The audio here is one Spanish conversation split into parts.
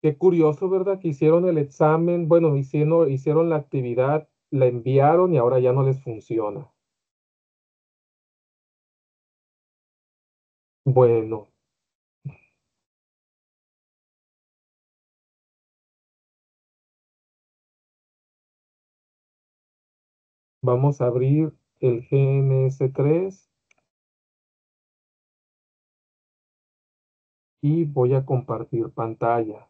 Qué curioso, ¿verdad? Que hicieron el examen, bueno, hicieron la actividad, la enviaron y ahora ya no les funciona. Bueno, vamos a abrir el GNS3 y voy a compartir pantalla.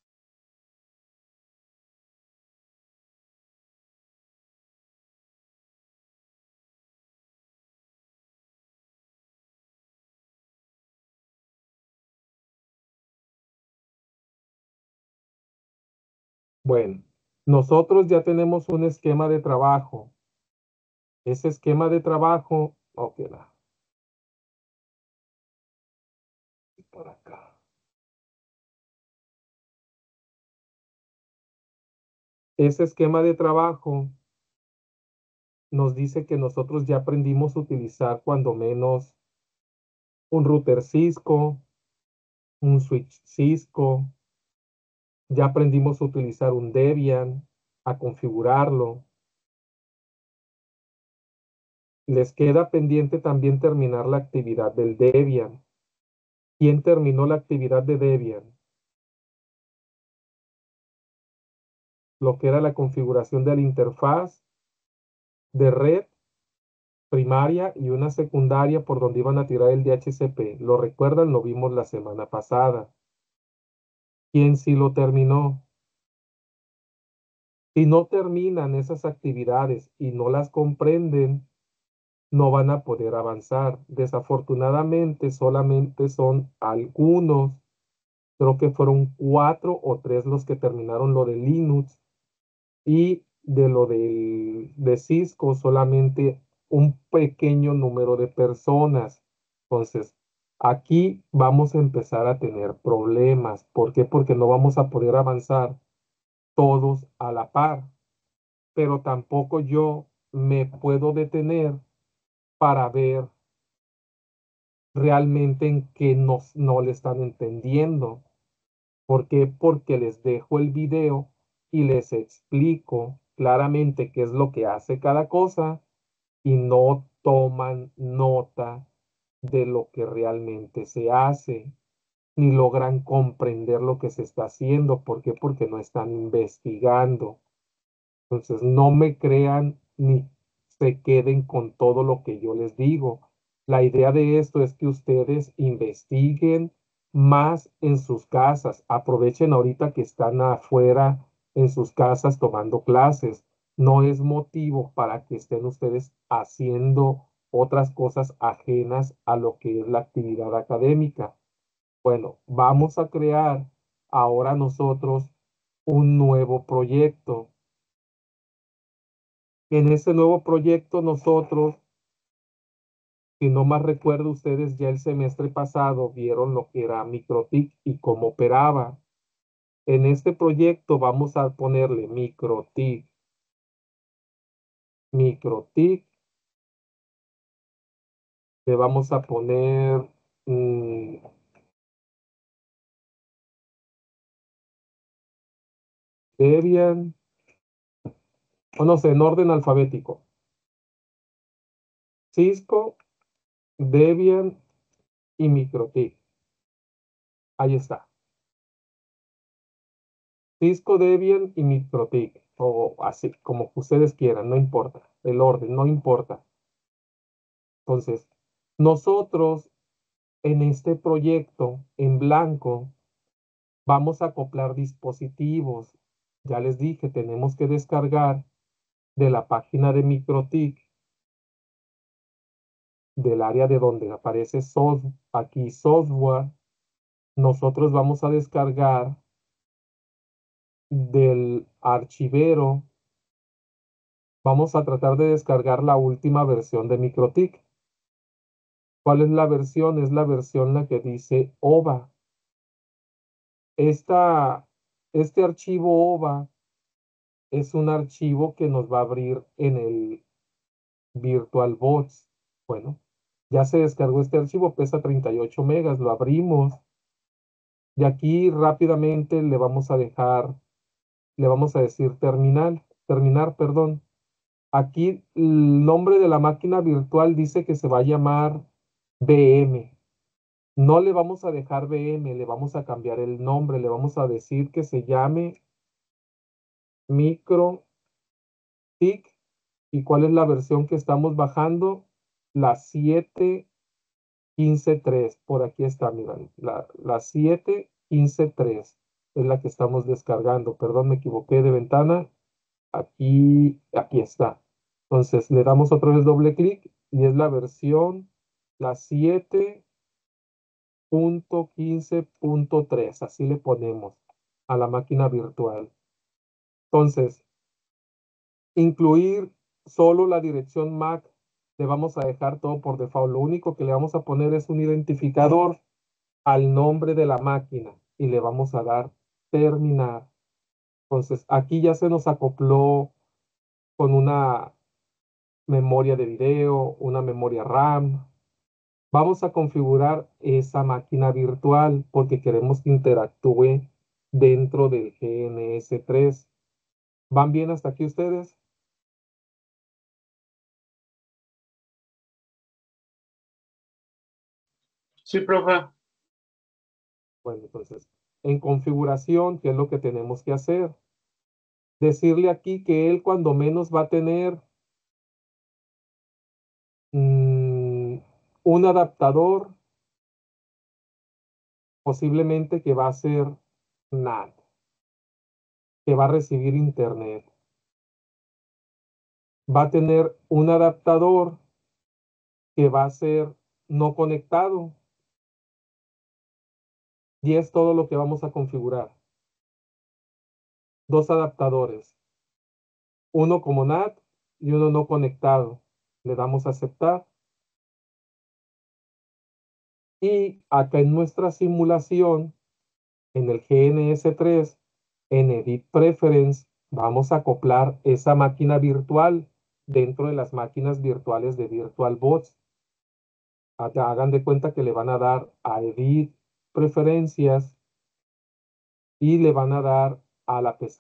Bueno, nosotros ya tenemos un esquema de trabajo. Ese esquema de trabajo, ok, por acá. Ese esquema de trabajo nos dice que nosotros ya aprendimos a utilizar cuando menos un router Cisco, un switch Cisco, ya aprendimos a utilizar un Debian, a configurarlo. Les queda pendiente también terminar la actividad del Debian. ¿Quién terminó la actividad de Debian? Lo que era la configuración de la interfaz de red primaria y una secundaria por donde iban a tirar el DHCP. ¿Lo recuerdan? Lo vimos la semana pasada. ¿Quién sí lo terminó? Si no terminan esas actividades y no las comprenden, no van a poder avanzar. Desafortunadamente, solamente son algunos, creo que fueron 4 o 3 los que terminaron lo de Linux y de lo de Cisco, solamente un pequeño número de personas. Entonces, aquí vamos a empezar a tener problemas. ¿Por qué? Porque no vamos a poder avanzar todos a la par, pero tampoco yo me puedo detener para ver realmente en qué no le están entendiendo. ¿Por qué? Porque les dejo el video y les explico claramente qué es lo que hace cada cosa y no toman nota de lo que realmente se hace, ni logran comprender lo que se está haciendo. ¿Por qué? Porque no están investigando. Entonces, no me crean ni se queden con todo lo que yo les digo. La idea de esto es que ustedes investiguen más en sus casas. Aprovechen ahorita que están afuera en sus casas tomando clases. No es motivo para que estén ustedes haciendo otras cosas ajenas a lo que es la actividad académica. Bueno, vamos a crear ahora nosotros un nuevo proyecto. En ese nuevo proyecto nosotros, si no más recuerdo, ustedes ya el semestre pasado vieron lo que era MikroTik y cómo operaba. En este proyecto vamos a ponerle MikroTik, le vamos a poner mm, Debian, o no sé, en orden alfabético. Cisco, Debian y MikroTik. Ahí está. Cisco, Debian y MikroTik. O así, como ustedes quieran, no importa. El orden, no importa. Entonces, nosotros en este proyecto en blanco vamos a acoplar dispositivos. Ya les dije, tenemos que descargar de la página de MikroTik, del área de donde aparece aquí software. Nosotros vamos a descargar del archivero. Vamos a tratar de descargar la última versión de MikroTik. ¿Cuál es la versión? Es la versión la que dice OVA. Este archivo OVA es un archivo que nos va a abrir en el VirtualBox. Bueno, ya se descargó este archivo, pesa 38 megas, lo abrimos Y aquí rápidamente le vamos a decir terminar, perdón. Aquí el nombre de la máquina virtual dice que se va a llamar VM. No le vamos a dejar VM, le vamos a cambiar el nombre, le vamos a decir que se llame MicroTik. ¿Y cuál es la versión que estamos bajando? La 7.15.3. Por aquí está, miren. La 7.15.3 es la que estamos descargando. Perdón, me equivoqué de ventana. Aquí está. Entonces le damos otra vez doble clic y es la versión, la 7.15.3. Así le ponemos a la máquina virtual. Entonces, incluir solo la dirección MAC, le vamos a dejar todo por default. Lo único que le vamos a poner es un identificador al nombre de la máquina y le vamos a dar terminar. Entonces, aquí ya se nos acopló con una memoria de video, una memoria RAM. Vamos a configurar esa máquina virtual porque queremos que interactúe dentro del GNS3. ¿Van bien hasta aquí ustedes? Sí, profe. Bueno, entonces, en configuración, ¿qué es lo que tenemos que hacer? Decirle aquí que él cuando menos va a tener un adaptador, posiblemente que va a ser NAT, que va a recibir internet. Va a tener un adaptador que va a ser no conectado. Y es todo lo que vamos a configurar. Dos adaptadores, uno como NAT y uno no conectado. Le damos a aceptar. Y acá en nuestra simulación, en el GNS3, en Edit Preference, vamos a acoplar esa máquina virtual dentro de las máquinas virtuales de VirtualBox. Hagan de cuenta que le van a dar a Edit Preferencias y le van a dar a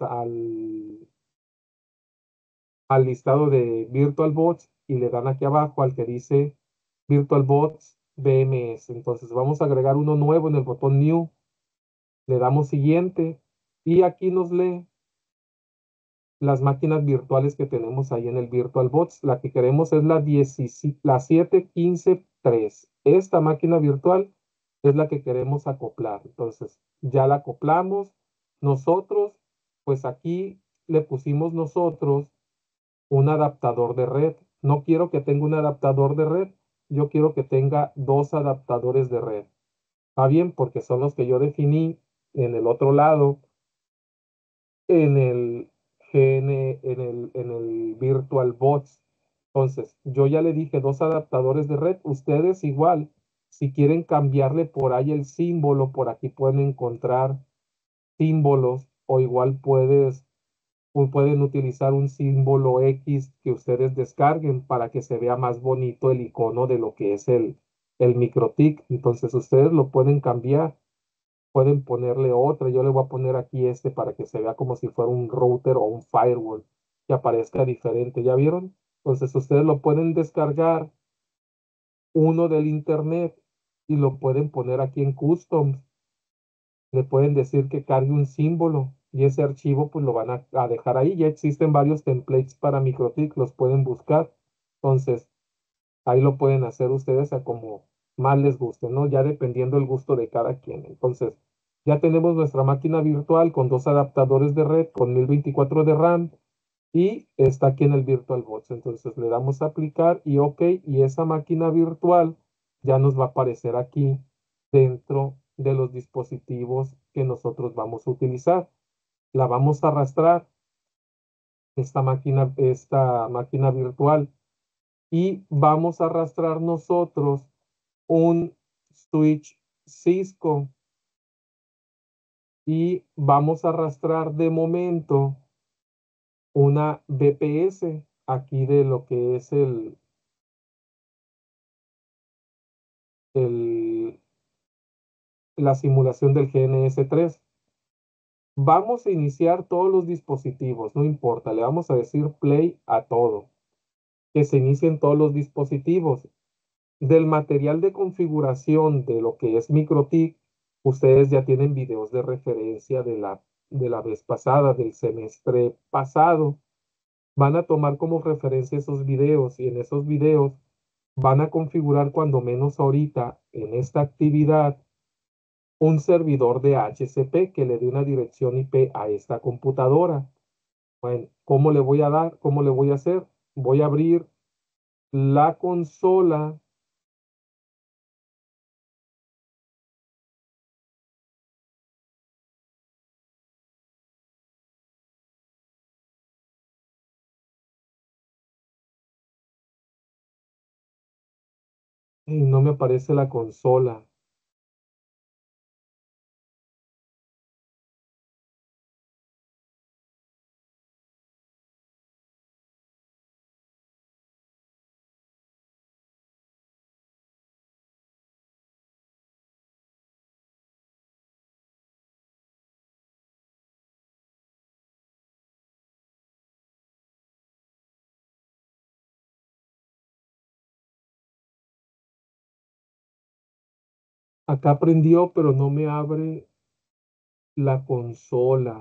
al listado de VirtualBox y le dan aquí abajo al que dice VirtualBox VMS. Entonces vamos a agregar uno nuevo en el botón New, le damos siguiente y aquí nos lee las máquinas virtuales que tenemos ahí en el VirtualBox. La que queremos es la 7.15.3. Esta máquina virtual es la que queremos acoplar. Entonces ya la acoplamos. Nosotros, pues aquí le pusimos nosotros un adaptador de red. No quiero que tenga un adaptador de red, yo quiero que tenga dos adaptadores de red. ¿Va bien? Porque son los que yo definí en el otro lado, en el en el VirtualBox. Entonces, yo ya le dije dos adaptadores de red. Ustedes igual, si quieren cambiarle por ahí el símbolo, por aquí pueden encontrar símbolos o igual pueden utilizar un símbolo X que ustedes descarguen para que se vea más bonito el icono de lo que es el MikroTik. Entonces ustedes lo pueden cambiar, pueden ponerle otra. Yo le voy a poner aquí este para que se vea como si fuera un router o un firewall, que aparezca diferente. ¿Ya vieron? Entonces ustedes lo pueden descargar uno del internet y lo pueden poner aquí en Customs. Le pueden decir que cargue un símbolo y ese archivo pues lo van a dejar ahí. Ya existen varios templates para MikroTik, los pueden buscar. Entonces, ahí lo pueden hacer ustedes a como más les guste, ¿no? Ya dependiendo el gusto de cada quien. Entonces, ya tenemos nuestra máquina virtual con dos adaptadores de red, con 1024 de RAM y está aquí en el VirtualBox. Entonces, le damos a aplicar y OK, y esa máquina virtual ya nos va a aparecer aquí dentro de los dispositivos que nosotros vamos a utilizar. La vamos a arrastrar, esta máquina virtual, y vamos a arrastrar nosotros un switch Cisco y vamos a arrastrar de momento una VPS aquí de lo que es el la simulación del GNS3. Vamos a iniciar todos los dispositivos, no importa, le vamos a decir play a todo, que se inicien todos los dispositivos. Del material de configuración de lo que es MikroTik, ustedes ya tienen videos de referencia de la vez pasada, del semestre pasado. Van a tomar como referencia esos videos y en esos videos van a configurar cuando menos ahorita en esta actividad un servidor de HCP que le dé una dirección IP a esta computadora. Bueno, ¿cómo le voy a dar? ¿Cómo le voy a hacer? Voy a abrir la consola y no me aparece la consola. Acá prendió, pero no me abre la consola.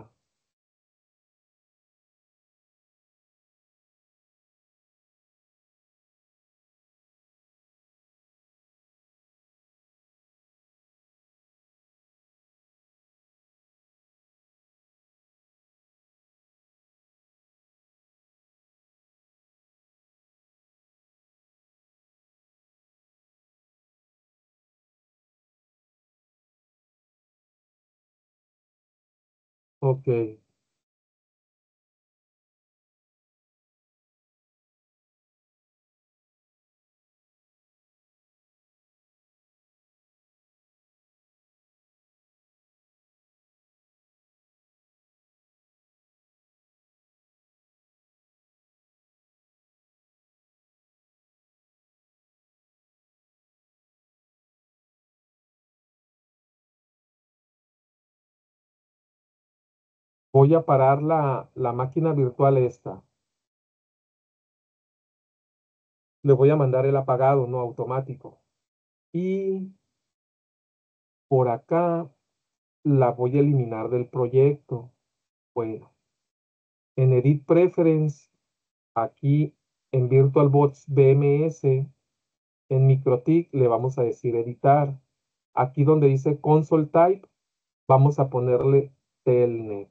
Ok, voy a parar la máquina virtual esta. Le voy a mandar el apagado, no automático. Y por acá la voy a eliminar del proyecto. Bueno, en Edit Preference, aquí en VirtualBox BMS, en MikroTik le vamos a decir editar. Aquí donde dice Console Type, vamos a ponerle Telnet.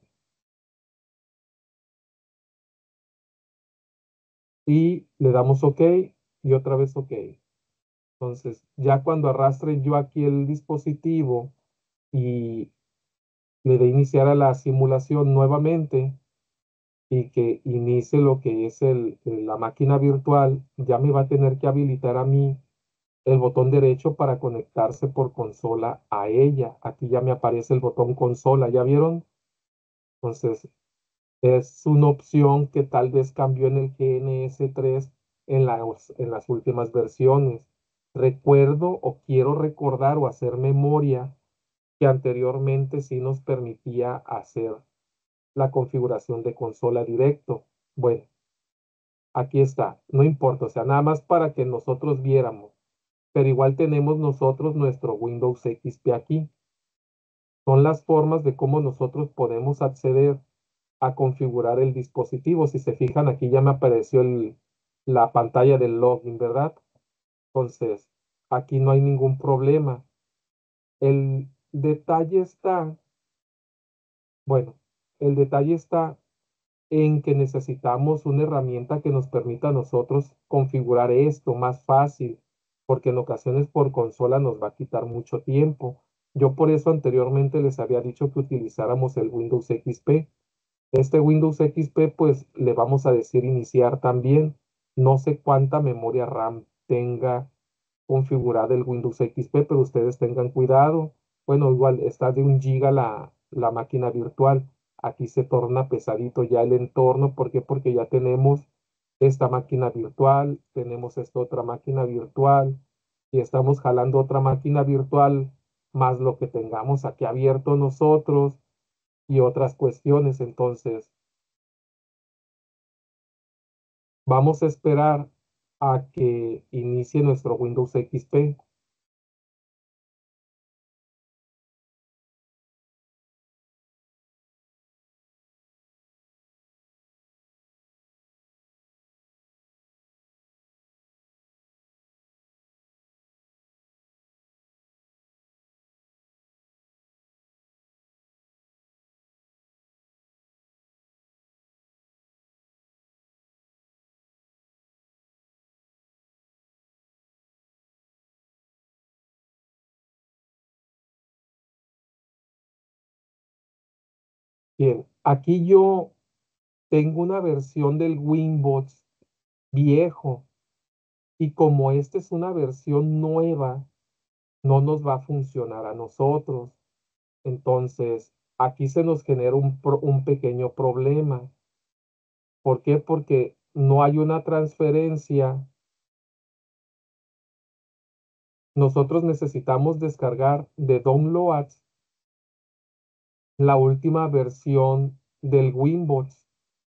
Y le damos OK y otra vez OK. Entonces, ya cuando arrastre yo aquí el dispositivo y le dé iniciar a la simulación nuevamente y que inicie lo que es la máquina virtual, ya me va a tener que habilitar a mí el botón derecho para conectarse por consola a ella. Aquí ya me aparece el botón consola, ¿ya vieron? Entonces, es una opción que tal vez cambió en el GNS3 en las últimas versiones. Recuerdo o quiero recordar o hacer memoria que anteriormente sí nos permitía hacer la configuración de consola directo. Bueno, aquí está, no importa, o sea, nada más para que nosotros viéramos, pero igual tenemos nosotros nuestro Windows XP aquí. Son las formas de cómo nosotros podemos acceder a configurar el dispositivo. Si se fijan, aquí ya me apareció la pantalla del login, ¿verdad? Entonces, aquí no hay ningún problema. El detalle está, bueno, el detalle está en que necesitamos una herramienta que nos permita a nosotros configurar esto más fácil, porque en ocasiones por consola nos va a quitar mucho tiempo. Yo por eso anteriormente les había dicho que utilizáramos el Windows XP. Este Windows XP, pues le vamos a decir iniciar también. No sé cuánta memoria RAM tenga configurada el Windows XP, pero ustedes tengan cuidado. Bueno, igual está de 1 GB la máquina virtual. Aquí se torna pesadito ya el entorno. ¿Por qué? Porque ya tenemos esta máquina virtual, tenemos esta otra máquina virtual y estamos jalando otra máquina virtual más lo que tengamos aquí abierto nosotros y otras cuestiones. Entonces, vamos a esperar a que inicie nuestro Windows XP. Bien, aquí yo tengo una versión del Winbox viejo y como esta es una versión nueva, no nos va a funcionar a nosotros. Entonces, aquí se nos genera un pequeño problema. ¿Por qué? Porque no hay una transferencia. Nosotros necesitamos descargar de Downloads la última versión del Winbox,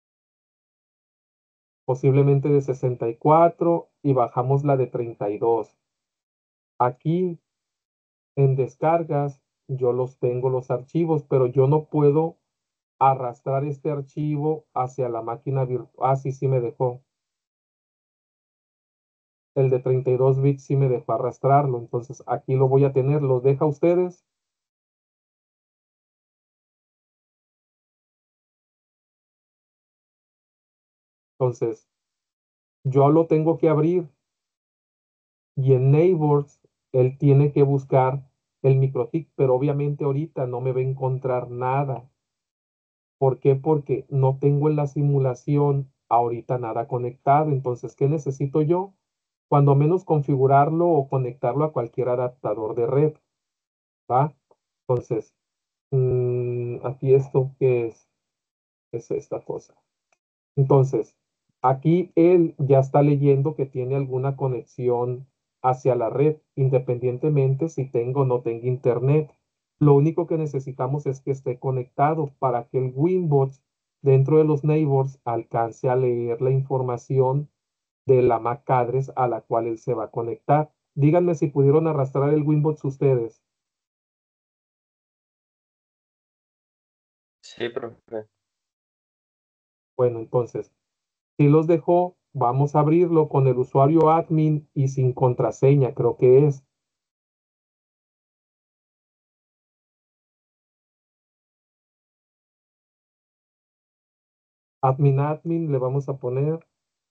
posiblemente de 64 y bajamos la de 32. Aquí en descargas yo los tengo los archivos, pero yo no puedo arrastrar este archivo hacia la máquina virtual. Ah, sí, sí me dejó. El de 32 bits sí me dejó arrastrarlo. Entonces aquí lo voy a tener. ¿Los deja ustedes? Entonces yo lo tengo que abrir y en Neighbors él tiene que buscar el microtik, pero obviamente ahorita no me va a encontrar nada. ¿Por qué? Porque no tengo en la simulación ahorita nada conectado. Entonces, ¿qué necesito yo? Cuando menos configurarlo o conectarlo a cualquier adaptador de red, ¿va? Entonces, aquí esto que es esta cosa. Entonces, aquí él ya está leyendo que tiene alguna conexión hacia la red, independientemente si tengo o no tengo internet. Lo único que necesitamos es que esté conectado para que el Winbox dentro de los neighbors alcance a leer la información de la MAC address a la cual él se va a conectar. Díganme si pudieron arrastrar el Winbox ustedes. Sí, profe. Bueno, entonces, si los dejó, vamos a abrirlo con el usuario admin y sin contraseña, creo que es. Admin, le vamos a poner,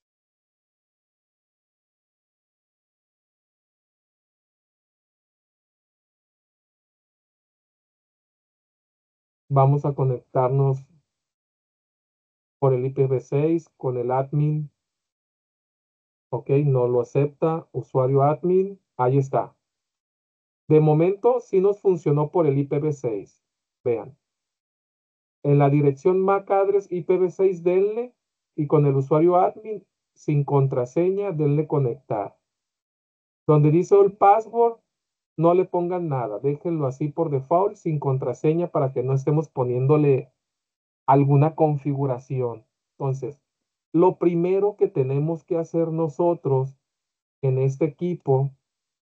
vamos a conectarnos por el IPv6 con el admin. Ok, no lo acepta, usuario admin, ahí está. De momento sí nos funcionó por el IPv6. Vean, en la dirección MAC address IPv6 denle y con el usuario admin sin contraseña denle conectar. Donde dice el password, no le pongan nada, déjenlo así por default sin contraseña para que no estemos poniéndole alguna configuración. Entonces, lo primero que tenemos que hacer nosotros en este equipo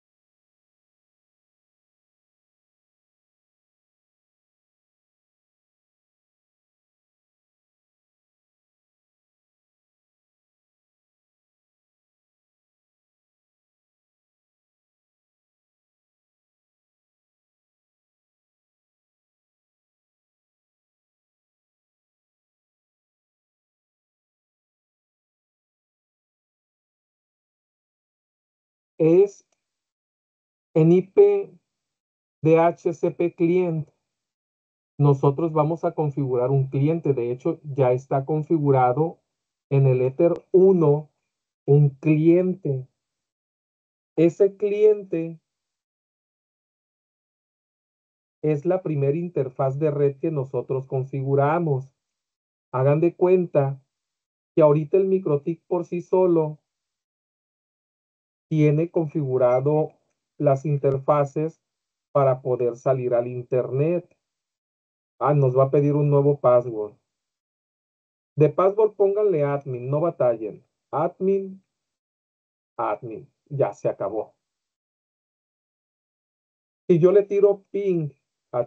es en IP DHCP client. Nosotros vamos a configurar un cliente. De hecho, ya está configurado en el Ether 1 un cliente. Ese cliente es la primera interfaz de red que nosotros configuramos. Hagan de cuenta que ahorita el MikroTik por sí solo tiene configurado las interfaces para poder salir al internet. Ah, nos va a pedir un nuevo password. De password pónganle admin, no batallen. Admin, admin, ya se acabó. Si yo le tiro ping a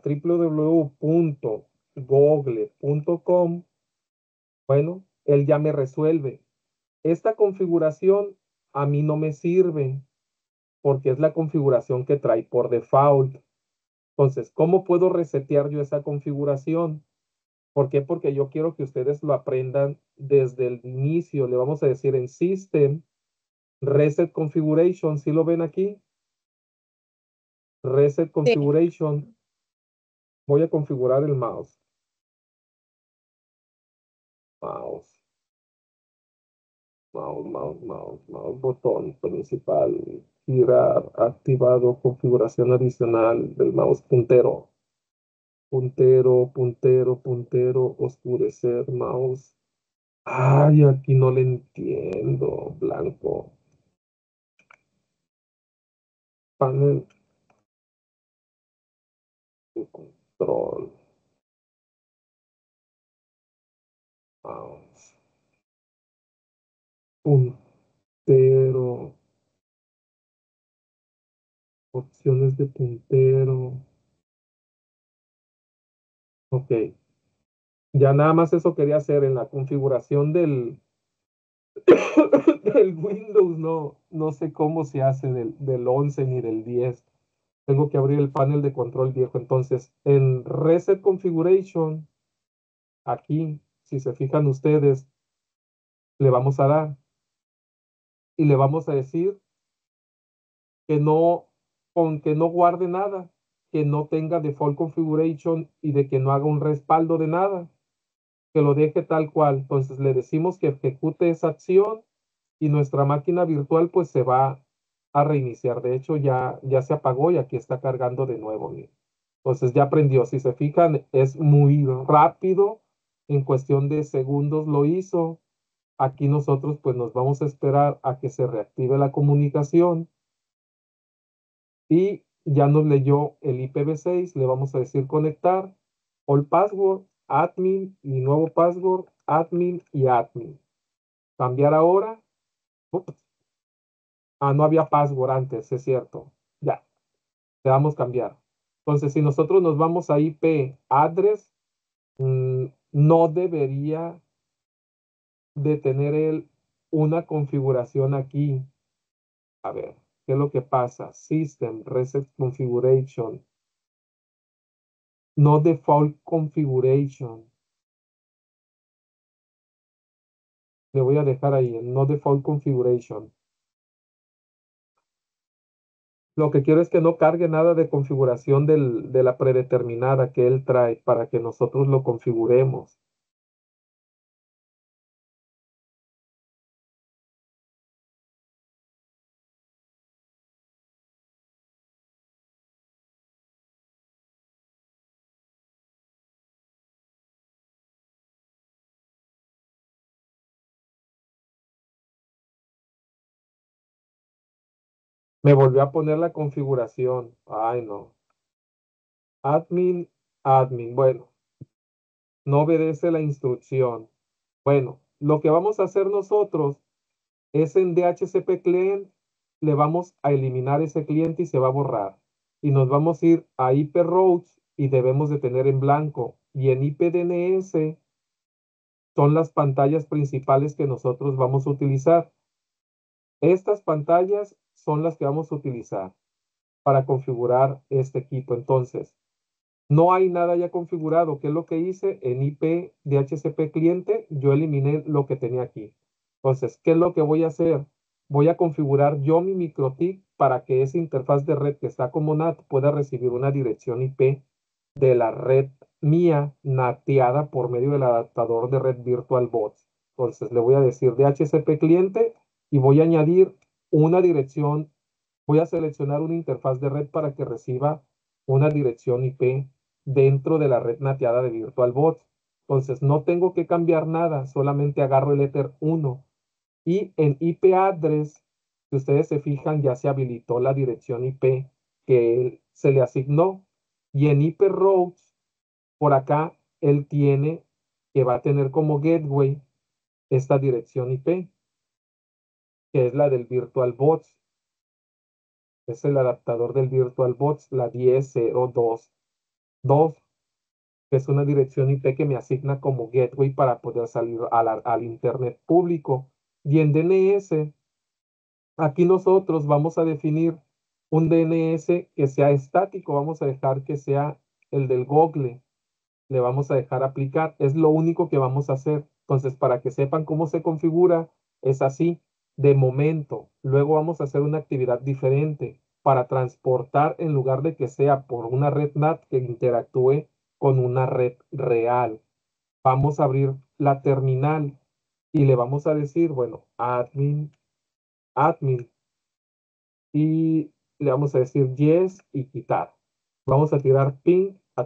www.google.com, bueno, él ya me resuelve. Esta configuración a mí no me sirve porque es la configuración que trae por default. Entonces, ¿cómo puedo resetear yo esa configuración? ¿Por qué? Porque yo quiero que ustedes lo aprendan desde el inicio. Le vamos a decir en System, Reset Configuration. ¿Sí lo ven aquí? Reset Sí. Configuration. Voy a configurar el mouse. Mouse. Mouse, botón principal, girar, activado, configuración adicional del mouse, puntero, oscurecer, mouse. Ay, aquí no le entiendo, blanco. Panel de control, mouse, puntero, opciones de puntero. Ok, ya nada más eso quería hacer en la configuración del del Windows, no sé cómo se hace del 11 ni del 10. Tengo que abrir el panel de control viejo. Entonces, en Reset Configuration, aquí, si se fijan ustedes, le vamos a dar y le vamos a decir que no, con que no guarde nada, que no tenga default configuration y de que no haga un respaldo de nada, que lo deje tal cual. Entonces le decimos que ejecute esa acción y nuestra máquina virtual pues se va a reiniciar. De hecho, ya se apagó y aquí está cargando de nuevo. Miren. Entonces ya aprendió. Si se fijan, es muy rápido. En cuestión de segundos lo hizo. Aquí nosotros pues nos vamos a esperar a que se reactive la comunicación y ya nos leyó el IPv6. Le vamos a decir conectar, all password, admin y nuevo password, admin y admin. Cambiar ahora. Ups. Ah, no había password antes, es cierto. Ya, le damos cambiar. Entonces, si nosotros nos vamos a IP address, no debería de tener él una configuración aquí. A ver, ¿qué es lo que pasa? System, Reset Configuration, no Default Configuration. Le voy a dejar ahí, el no Default Configuration. Lo que quiero es que no cargue nada de configuración de la predeterminada que él trae para que nosotros lo configuremos. Me volvió a poner la configuración. Ay, no. Admin, admin. Bueno, no obedece la instrucción. Bueno, lo que vamos a hacer nosotros es en DHCP client, le vamos a eliminar ese cliente y se va a borrar. Y nos vamos a ir a IP routes y debemos de tener en blanco. Y en IPDNS son las pantallas principales que nosotros vamos a utilizar. Estas pantallas son las que vamos a utilizar para configurar este equipo. Entonces, no hay nada ya configurado. ¿Qué es lo que hice? En IP DHCP cliente, yo eliminé lo que tenía aquí. Entonces, ¿qué es lo que voy a hacer? Voy a configurar yo mi MikroTik para que esa interfaz de red que está como NAT pueda recibir una dirección IP de la red mía nateada por medio del adaptador de red VirtualBox. Entonces, le voy a decir DHCP cliente y voy a añadir una dirección. Voy a seleccionar una interfaz de red para que reciba una dirección IP dentro de la red nateada de VirtualBox. Entonces, no tengo que cambiar nada, solamente agarro el Ether 1 y en IP address, si ustedes se fijan, ya se habilitó la dirección IP que se le asignó. Y en IP routes, por acá, él tiene que va a tener como gateway esta dirección IP, que es la del VirtualBox. Es el adaptador del VirtualBox, la 10.0.2.2, que es una dirección IP que me asigna como gateway para poder salir al Internet público. Y en DNS, aquí nosotros vamos a definir un DNS que sea estático, vamos a dejar que sea el del Google, le vamos a dejar aplicar, es lo único que vamos a hacer. Entonces, para que sepan cómo se configura, es así, de momento. Luego vamos a hacer una actividad diferente para transportar, en lugar de que sea por una red NAT, que interactúe con una red real. Vamos a abrir la terminal y le vamos a decir, bueno, admin, y le vamos a decir yes y quitar. Vamos a tirar ping a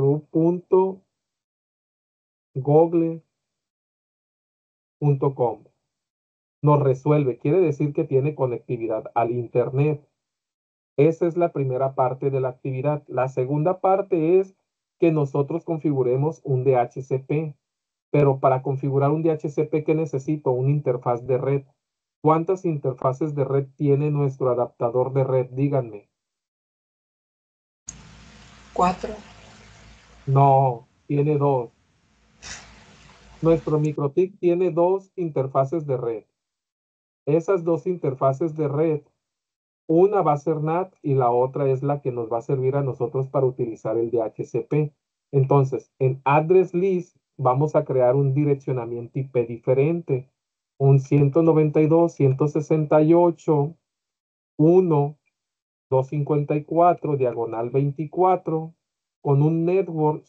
www.google.com. Nos resuelve, quiere decir que tiene conectividad al Internet. Esa es la primera parte de la actividad. La segunda parte es que nosotros configuremos un DHCP. Pero para configurar un DHCP, ¿qué necesito? Una interfaz de red. ¿Cuántas interfaces de red tiene nuestro adaptador de red? Díganme. 4. No, tiene dos. Nuestro MikroTik tiene dos interfaces de red. Esas dos interfaces de red, una va a ser NAT y la otra es la que nos va a servir a nosotros para utilizar el DHCP. Entonces, en Address List vamos a crear un direccionamiento IP diferente, un 192.168.1.254 diagonal 24 con un network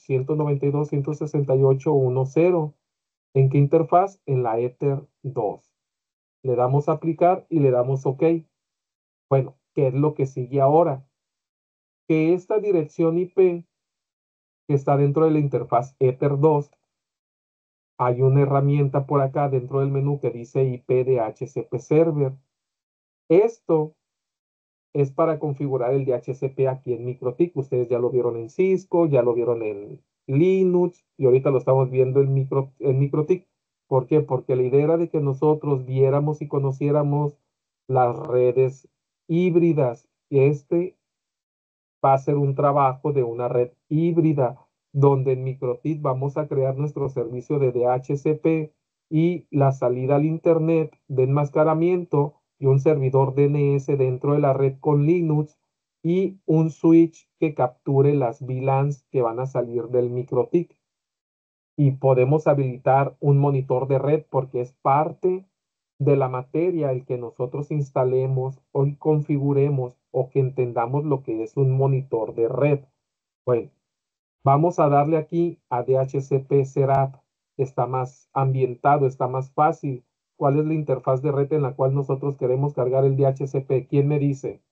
192.168.1.0. ¿En qué interfaz? En la Ether 2. Le damos a aplicar y le damos OK. Bueno, ¿qué es lo que sigue ahora? Que esta dirección IP que está dentro de la interfaz Ether 2, hay una herramienta por acá dentro del menú que dice IP de DHCP Server. Esto es para configurar el DHCP aquí en MikroTik. Ustedes ya lo vieron en Cisco, ya lo vieron en Linux y ahorita lo estamos viendo en MikroTik. ¿Por qué? Porque la idea era de que nosotros viéramos y conociéramos las redes híbridas. Y va a ser un trabajo de una red híbrida, donde en MikroTik vamos a crear nuestro servicio de DHCP y la salida al Internet de enmascaramiento y un servidor DNS dentro de la red con Linux y un switch que capture las VLANs que van a salir del MikroTik. Y podemos habilitar un monitor de red porque es parte de la materia el que nosotros instalemos o configuremos o que entendamos lo que es un monitor de red. Bueno, vamos a darle aquí a DHCP Serap. Está más ambientado, está más fácil. ¿Cuál es la interfaz de red en la cual nosotros queremos cargar el DHCP? ¿Quién me dice?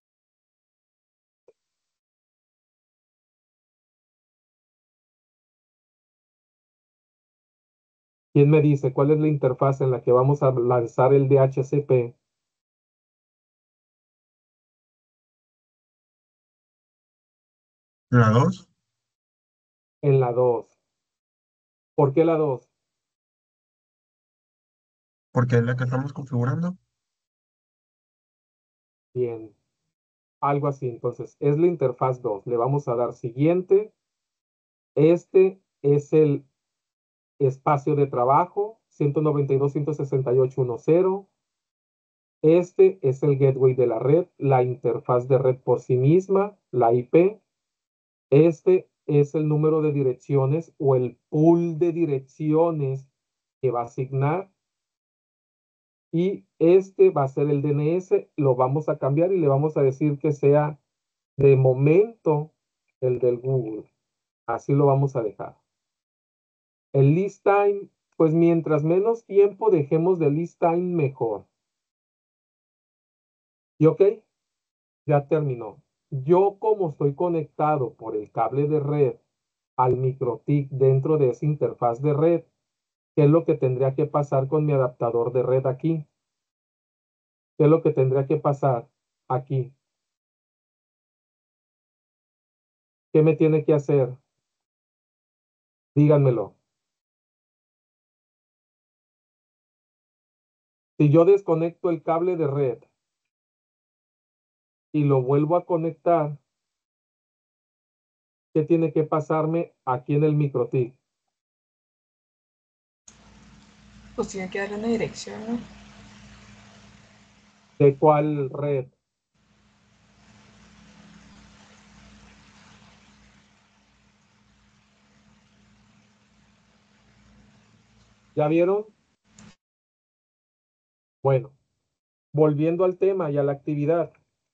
¿Quién me dice cuál es la interfaz en la que vamos a lanzar el DHCP? La 2, En la 2. ¿Por qué la 2? porque es la que estamos configurando. Bien, algo así. Entonces, es la interfaz 2. Le vamos a dar siguiente. Este es el espacio de trabajo 192.168.1.0. Este es el gateway de la red, la interfaz de red por sí misma, la IP. Este es el número de direcciones o el pool de direcciones que va a asignar. Y este va a ser el DNS. Lo vamos a cambiar y le vamos a decir que sea de momento el del Google. Así lo vamos a dejar. El list time, pues mientras menos tiempo dejemos de list time, mejor. ¿Y ok? Ya terminó. Yo como estoy conectado por el cable de red al MikroTik dentro de esa interfaz de red, ¿qué es lo que tendría que pasar con mi adaptador de red aquí? ¿Qué es lo que tendría que pasar aquí? ¿Qué me tiene que hacer? Díganmelo. Si yo desconecto el cable de red y lo vuelvo a conectar, ¿qué tiene que pasarme aquí en el MikroTik? Pues tiene que darle una dirección, ¿no? ¿De cuál red? ¿Ya vieron? Bueno, volviendo al tema y a la actividad.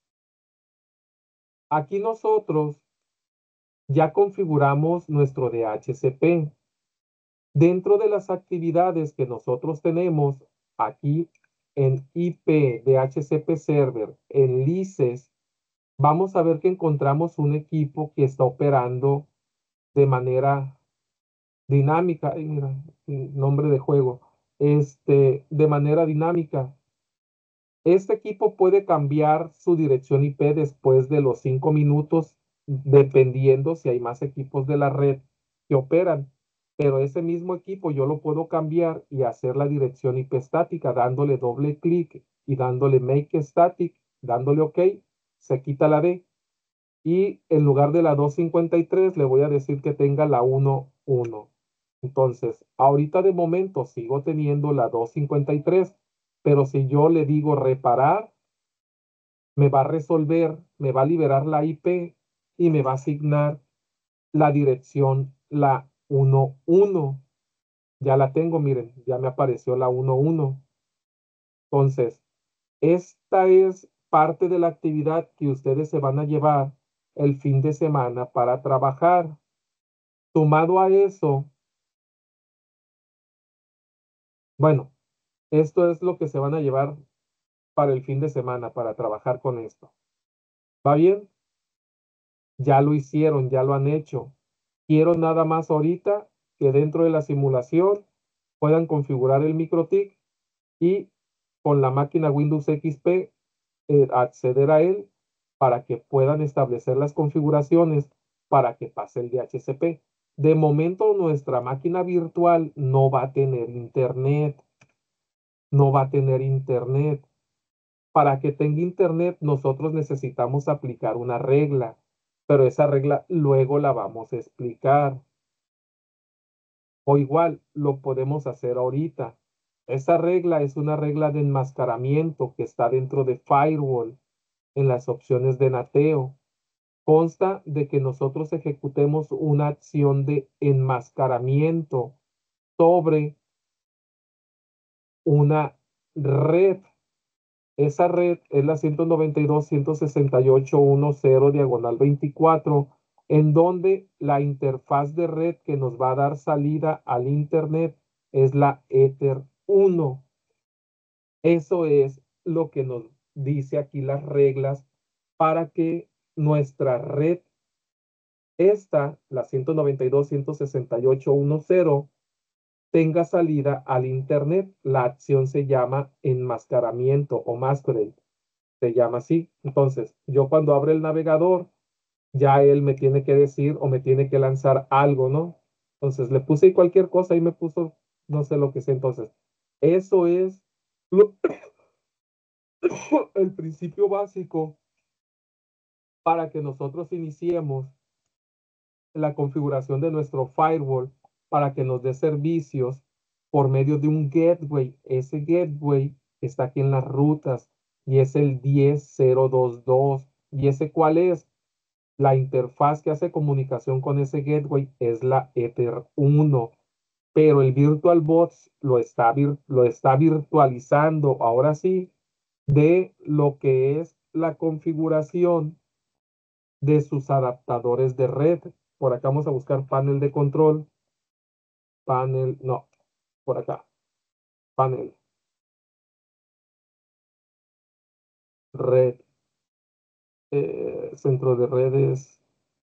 Aquí nosotros ya configuramos nuestro DHCP. Dentro de las actividades que nosotros tenemos aquí en IP DHCP Server, en LICES, vamos a ver que encontramos un equipo que está operando de manera dinámica. Ay, mira, nombre de juego. De manera dinámica. Este equipo puede cambiar su dirección IP después de los 5 minutos, dependiendo si hay más equipos de la red que operan. Pero ese mismo equipo yo lo puedo cambiar y hacer la dirección IP estática dándole doble clic y dándole Make Static, dándole OK, se quita la D. Y en lugar de la 253 le voy a decir que tenga la 11. Entonces, ahorita de momento sigo teniendo la 253, pero si yo le digo reparar, me va a resolver, me va a liberar la IP y me va a asignar la dirección, la 11. Ya la tengo, miren, ya me apareció la 11. Entonces, esta es parte de la actividad que ustedes se van a llevar el fin de semana para trabajar. Sumado a eso, bueno, esto es lo que se van a llevar para el fin de semana para trabajar con esto. ¿Va bien? Ya lo hicieron, ya lo han hecho. Quiero nada más ahorita que dentro de la simulación puedan configurar el MikroTik y con la máquina Windows XP acceder a él para que puedan establecer las configuraciones para que pase el DHCP. De momento nuestra máquina virtual no va a tener internet, no va a tener internet. Para que tenga internet nosotros necesitamos aplicar una regla, pero esa regla luego la vamos a explicar. O igual lo podemos hacer ahorita. Esa regla es una regla de enmascaramiento que está dentro de Firewall en las opciones de nateo. Consta de que nosotros ejecutemos una acción de enmascaramiento sobre una red. Esa red es la 192.168.1.0/24, en donde la interfaz de red que nos va a dar salida al Internet es la Ether 1. Eso es lo que nos dice aquí las reglas para que nuestra red, la 192.168.1.0, tenga salida al Internet. La acción se llama enmascaramiento o masquerade. Se llama así. Entonces, yo cuando abro el navegador, ya él me tiene que decir o me tiene que lanzar algo, ¿no? Entonces, le puse cualquier cosa y me puso, no sé lo que sea. Entonces, eso es el principio básico para que nosotros iniciemos la configuración de nuestro firewall para que nos dé servicios por medio de un gateway. Ese gateway está aquí en las rutas y es el 10.022. ¿Y ese cuál es? La interfaz que hace comunicación con ese gateway es la Ether 1, pero el VirtualBox lo está virtualizando ahora sí de lo que es la configuración de sus adaptadores de red. Por acá vamos a buscar panel de control, panel, no, por acá, panel, red, centro de redes,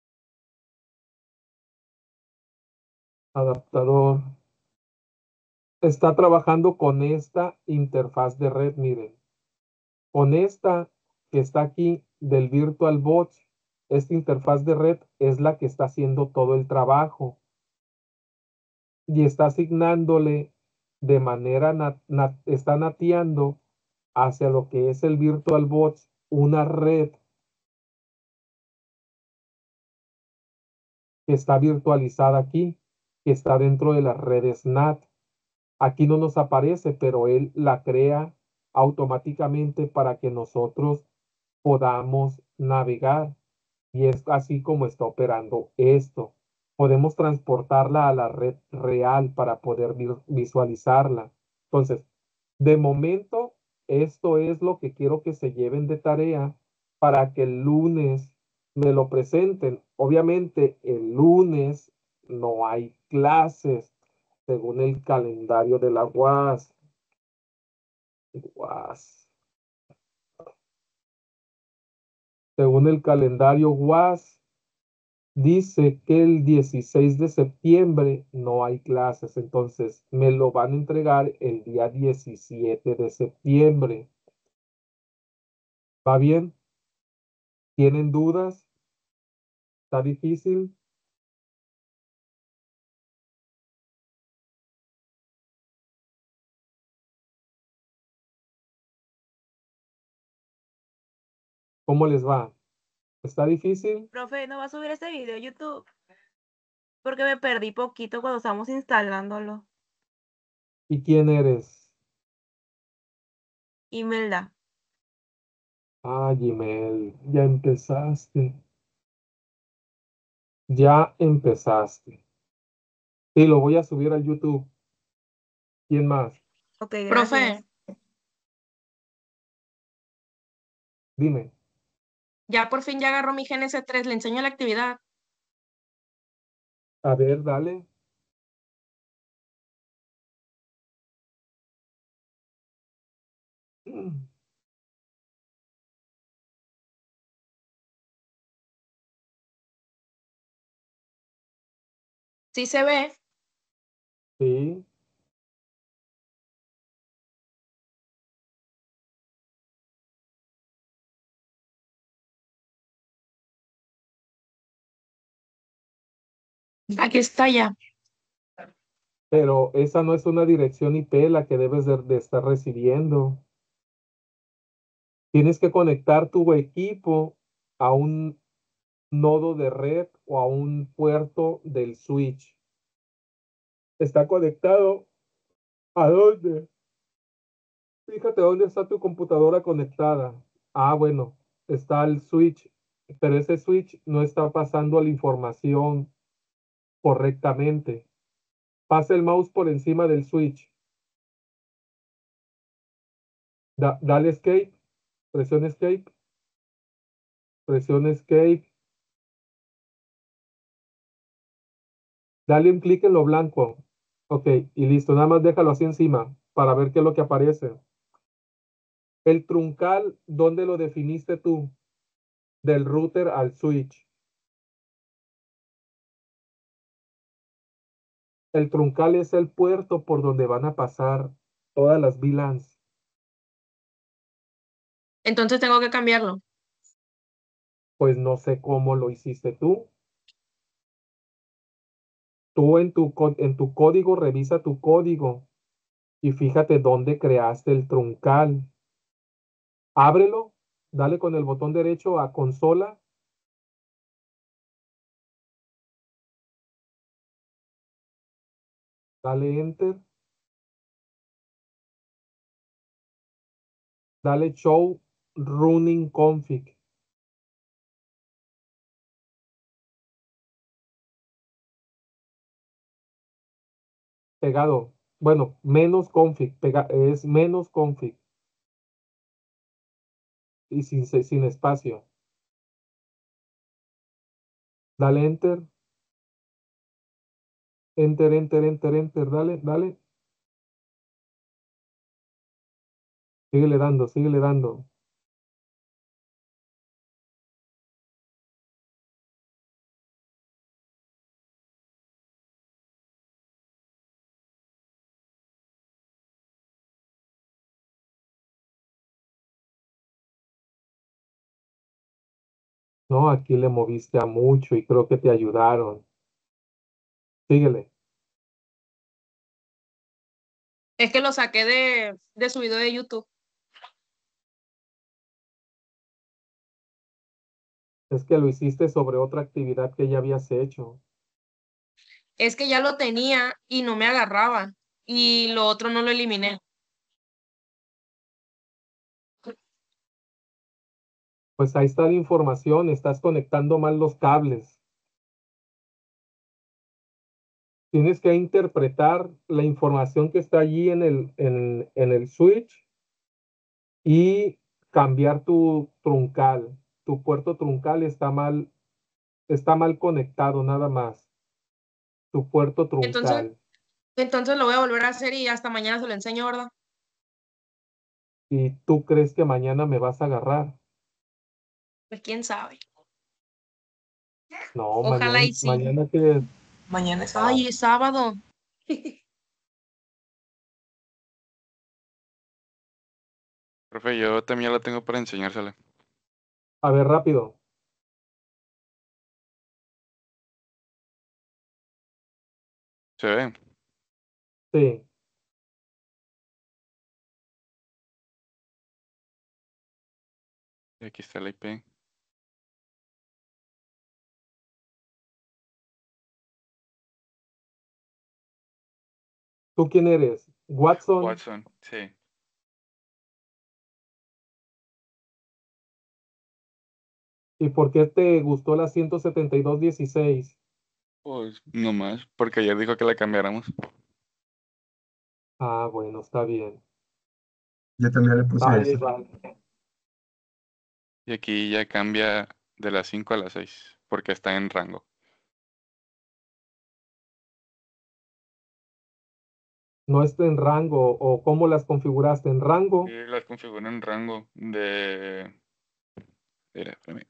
adaptador. Está trabajando con esta interfaz de red, miren, con esta que está aquí del VirtualBox esta interfaz de red es la que está haciendo todo el trabajo y está asignándole de manera, está nateando hacia lo que es el VirtualBox una red que está virtualizada aquí, que está dentro de las redes NAT. Aquí no nos aparece, pero él la crea automáticamente para que nosotros podamos navegar. Y es así como está operando esto. Podemos transportarla a la red real para poder visualizarla. Entonces, de momento, esto es lo que quiero que se lleven de tarea para que el lunes me lo presenten. Obviamente, el lunes no hay clases según el calendario de la UAS. UAS. Según el calendario UAS, dice que el 16 de septiembre no hay clases, entonces me lo van a entregar el día 17 de septiembre. ¿Va bien? ¿Tienen dudas? ¿Está difícil? ¿Cómo les va? ¿Está difícil? Profe, ¿no va a subir este video a YouTube? Porque me perdí poquito cuando estábamos instalándolo. ¿Y quién eres? Imelda. Ah, Gmail, ya empezaste. Ya empezaste. Sí, lo voy a subir al YouTube. ¿Quién más? Ok, Profe, gracias. Dime. ya por fin ya agarró mi GNS3, le enseño la actividad. A ver, dale. Sí se ve. Sí. Aquí está ya. Pero esa no es una dirección IP la que debes de estar recibiendo. Tienes que conectar tu equipo a un nodo de red o a un puerto del switch. ¿Está conectado? ¿A dónde? Fíjate dónde está tu computadora conectada. Ah, bueno, está el switch, pero ese switch no está pasando la información correctamente. Pasa el mouse por encima del switch. Dale escape, presiona escape, presiona escape. Dale un clic en lo blanco. Ok, y listo. Nada más déjalo así encima para ver qué es lo que aparece. El truncal, ¿dónde lo definiste tú? Del router al switch. El truncal es el puerto por donde van a pasar todas las VLANs. Entonces tengo que cambiarlo. Pues no sé cómo lo hiciste tú. Tú en tu código, revisa tu código y fíjate dónde creaste el truncal. Ábrelo, dale con el botón derecho a consola. Dale enter. Dale show running config. Pegado. Bueno, menos config. Es menos config. Y sin espacio. Dale enter. Enter, enter, enter, enter. Dale, dale. Síguele dando, síguele dando. No, aquí le moviste a mucho y creo que te ayudaron. Síguele. Es que lo saqué de su video de YouTube. Es que lo hiciste sobre otra actividad que ya habías hecho. Es que ya lo tenía y no me agarraba. Y lo otro no lo eliminé. Pues ahí está la información, estás conectando mal los cables. Tienes que interpretar la información que está allí en el switch y cambiar tu truncal. Tu puerto truncal está mal conectado nada más. Tu puerto Entonces, truncal. entonces lo voy a volver a hacer y hasta mañana se lo enseño, ¿verdad? Y tú crees que mañana me vas a agarrar. Pues quién sabe. No, Ojalá y sí. mañana que Mañana es sábado. Ay, es sábado. Profe, yo también la tengo para enseñársela. a ver rápido. ¿Se ve? Sí. Y aquí está la IP. ¿Tú quién eres? Watson. Watson, sí. ¿Y por qué te gustó la 172.16? Pues nomás, porque ayer dijo que la cambiáramos. Ah, bueno, está bien. Yo también le puse Vale, eso. vale. Y aquí ya cambia de las 5 a las 6, porque está en rango. No está en rango o cómo las configuraste en rango. Y las configuro en rango de... Mira, espérame.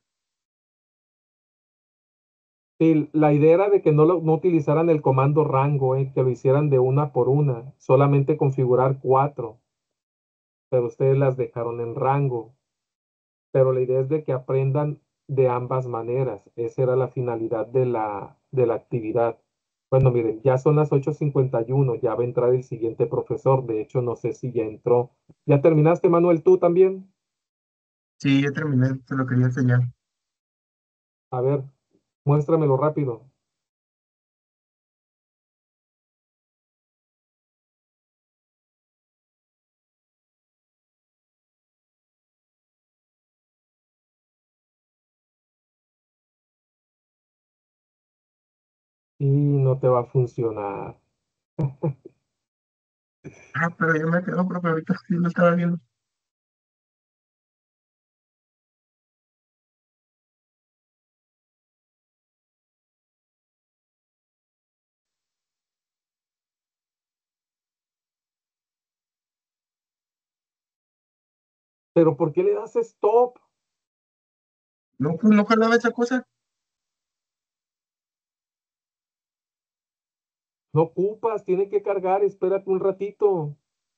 Sí, la idea era de que no utilizaran el comando rango, que lo hicieran de una por una, solamente configurar 4, pero ustedes las dejaron en rango. Pero la idea es de que aprendan de ambas maneras. Esa era la finalidad de la actividad. Bueno, miren, ya son las 8:51, ya va a entrar el siguiente profesor. De hecho, no sé si ya entró. ¿Ya terminaste, Manuel, tú también? Sí, ya terminé, te lo quería enseñar. A ver, muéstramelo rápido. Y no te va a funcionar. Ah, pero yo me quedo, profe, ahorita sí lo estaba viendo. Pero ¿por qué le das stop? No, pues no jalaba esa cosa. No ocupas, tiene que cargar, espérate un ratito.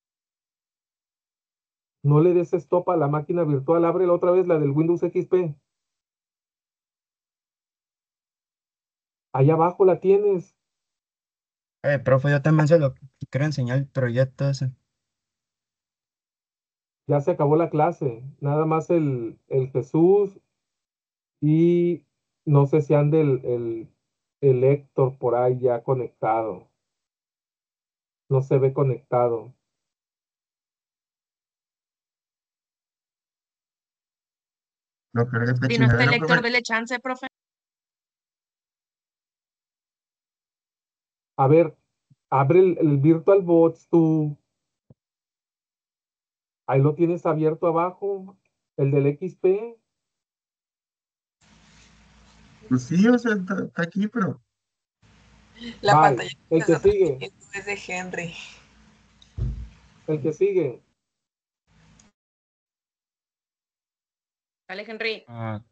No le des stop a la máquina virtual, ábrela otra vez, la del Windows XP. Allá abajo la tienes. Profe, yo también se lo quiero enseñar el proyecto ese. Ya se acabó la clase. Nada más el Jesús y no sé si ande el Héctor por ahí ya conectado. No se ve conectado. No carga esta Si no está el chingadera, lector, profe. dele chance, profe. A ver, abre el VirtualBox tú. Ahí lo tienes abierto abajo. El del XP. Pues sí, o sea, está aquí, pero La Bye. pantalla que El se que está sigue. transmitiendo es de Henry. El que sigue. Dale, Henry. Ah,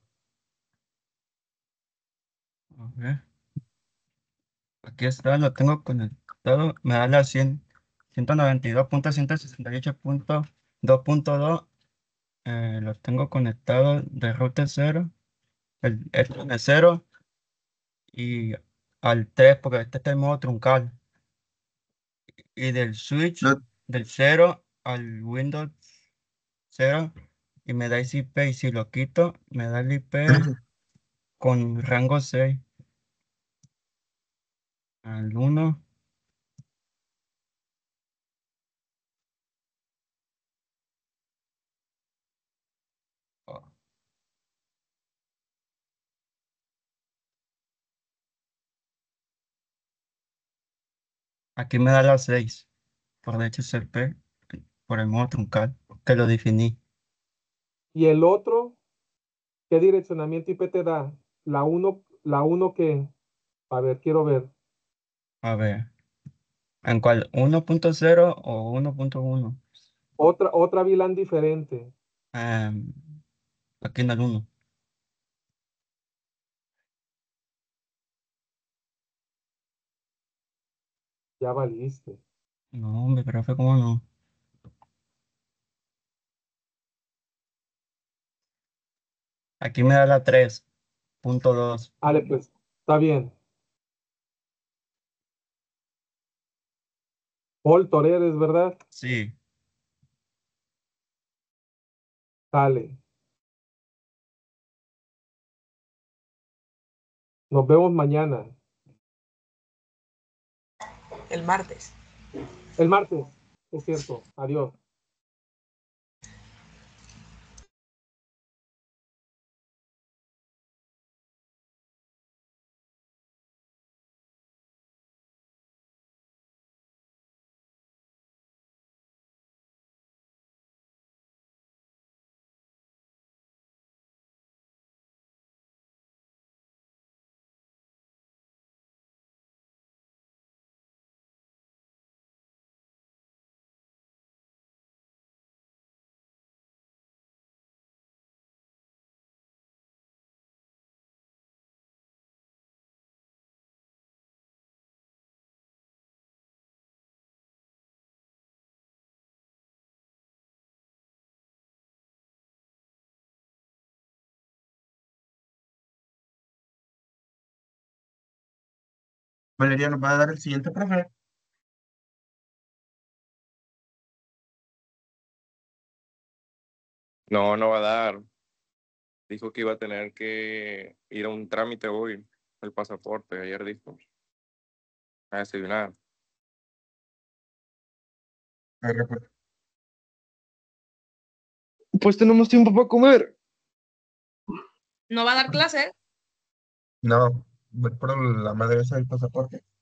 a ver. Aquí está, lo tengo conectado. Me da la 192.168.2.2. Lo tengo conectado de router 0. el tiene 0 y al 3 porque este está en modo truncal. Y del switch No, del 0 al Windows 0 y me da ese IP y si lo quito me da el IP con rango 6 al 1. Aquí me da la 6 por DHCP por el modo truncal que lo definí. Y el otro, ¿qué direccionamiento IP te da? La uno que, a ver, quiero ver. A ver, ¿en cuál? ¿1.0 o 1.1? Otra VLAN diferente. Aquí en el 1. Ya valiste. No, hombre, pero fue como no. Aquí me da la 3.2. Vale, pues, está bien. Paul Toreres, ¿verdad? Sí, Sale. Nos vemos mañana. El martes. El martes, es cierto. Adiós. Valeria nos va a dar el siguiente profe. No, no va a dar. Dijo que iba a tener que ir a un trámite hoy, el pasaporte, ayer dijo, a desayunar. Pues, Pues tenemos tiempo para comer. ¿No va a dar clase? no, voy por la madre esa del pasaporte.